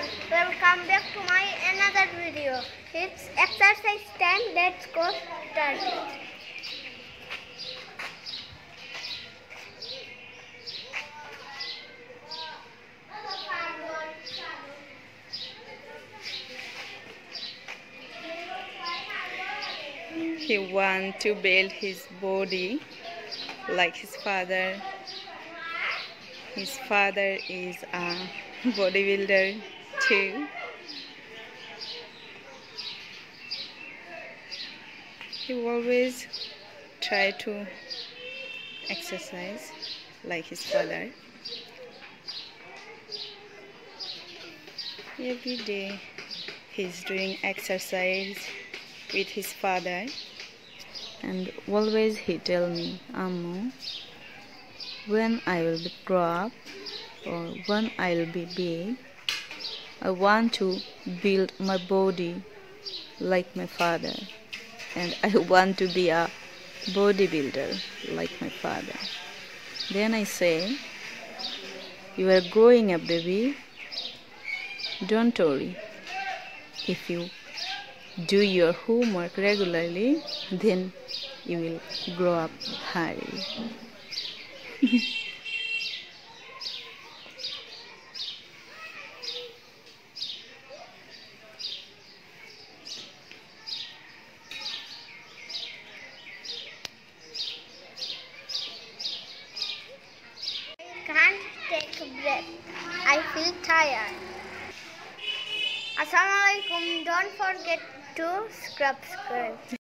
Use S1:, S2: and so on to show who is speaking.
S1: welcome back to my another video. It's exercise time. Let's go start it.
S2: He wants to build his body like his father. His father is a bodybuilder too. He always try to exercise like his father. Every day he's doing exercise with his father, and always he tell me, Ammu, when I will grow up or when I will be big, I want to build my body like my father, and I want to be a bodybuilder like my father. Then I say, you are growing up, baby. Don't worry. If you do your homework regularly, then you will grow up high.
S1: I can't take a breath. I feel tired. Assalamualaikum. Don't forget to subscribe.